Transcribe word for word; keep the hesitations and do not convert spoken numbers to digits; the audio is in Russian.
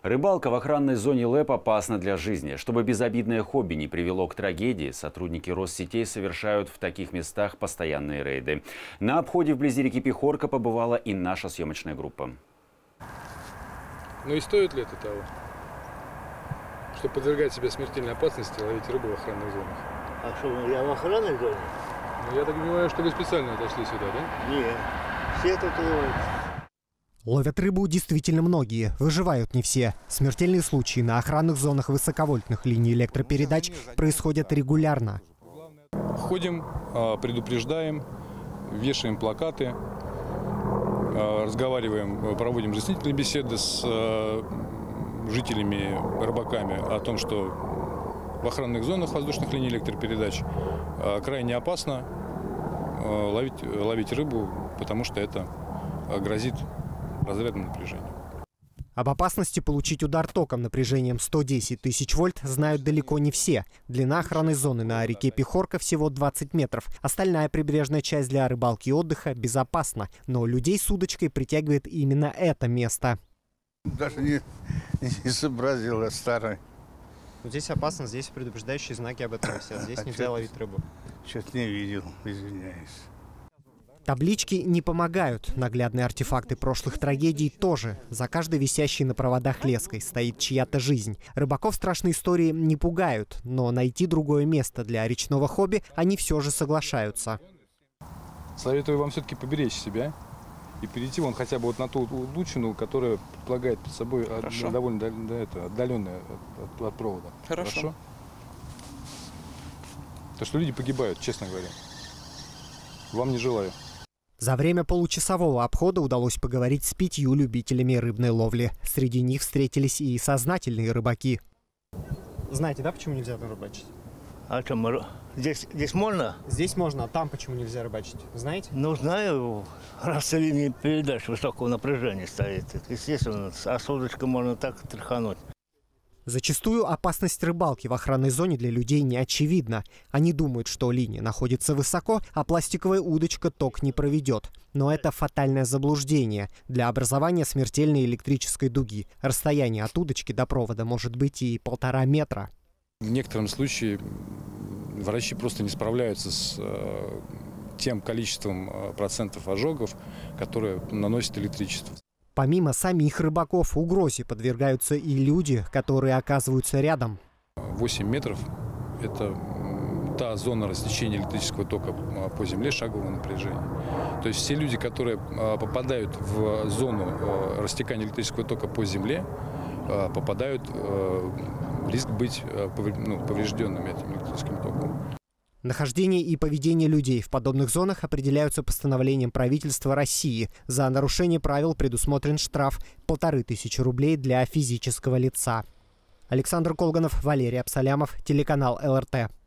Рыбалка в охранной зоне ЛЭП опасна для жизни. Чтобы безобидное хобби не привело к трагедии, сотрудники Россетей совершают в таких местах постоянные рейды. На обходе вблизи реки Пихорка побывала и наша съемочная группа. Ну и стоит ли это того? Чтобы подвергать себя смертельной опасности, ловить рыбу в охранных зонах. А что, я в охранной зоне? Ну, я так понимаю, что вы специально отошли сюда, да? Нет, все тут ловят. Ловят рыбу действительно многие, выживают не все. Смертельные случаи на охранных зонах высоковольтных линий электропередач происходят регулярно. Ходим, предупреждаем, вешаем плакаты, разговариваем, проводим разъяснительные беседы с жителями, рыбаками о том, что в охранных зонах воздушных линий электропередач крайне опасно ловить, ловить рыбу, потому что это грозит разрядным напряжением. Об опасности получить удар током напряжением сто десять тысяч вольт знают далеко не все. Длина охранной зоны на реке Пихорка всего двадцать метров. Остальная прибрежная часть для рыбалки и отдыха безопасна. Но людей с удочкой притягивает именно это место. Даже не, не сообразила старой. Здесь опасно, здесь предупреждающие знаки об этом висят. Здесь а нельзя ловить рыбу. Что-то не видел, извиняюсь. Таблички не помогают. Наглядные артефакты прошлых трагедий тоже. За каждой висящей на проводах леской стоит чья-то жизнь. Рыбаков страшные истории не пугают, но найти другое место для речного хобби они все же соглашаются. Советую вам все-таки поберечь себя и перейти вон хотя бы вот на ту лучину, которая предполагает под собой Хорошо. довольно да, это, отдаленная от, от, от провода. Хорошо. Хорошо? То, что люди погибают, честно говоря. Вам не желаю. За время получасового обхода удалось поговорить с пятью любителями рыбной ловли. Среди них встретились и сознательные рыбаки. Знаете, да, почему нельзя там рыбачить? А что, здесь, здесь можно? Здесь можно, а там почему нельзя рыбачить? Знаете? Ну, знаю, раз линия передач высокого напряжения стоит. Естественно, а с удочкой можно так тряхануть. Зачастую опасность рыбалки в охранной зоне для людей не очевидна. Они думают, что линия находится высоко, а пластиковая удочка ток не проведет. Но это фатальное заблуждение. Для образования смертельной электрической дуги расстояние от удочки до провода может быть и полтора метра. В некотором случае врачи просто не справляются с э, тем количеством э, процентов ожогов, которые наносит электричество. Помимо самих рыбаков, угрозе подвергаются и люди, которые оказываются рядом. восемь метров – это та зона рассечения электрического тока по земле шагового напряжения. То есть все люди, которые попадают в зону растекания электрического тока по земле, попадают в риск быть поврежденными этим электрическим током. Нахождение и поведение людей в подобных зонах определяются постановлением правительства России. За нарушение правил предусмотрен штраф полторы тысячи рублей для физического лица. Александр Колганов, Валерий Абсалямов, телеканал эл эр тэ.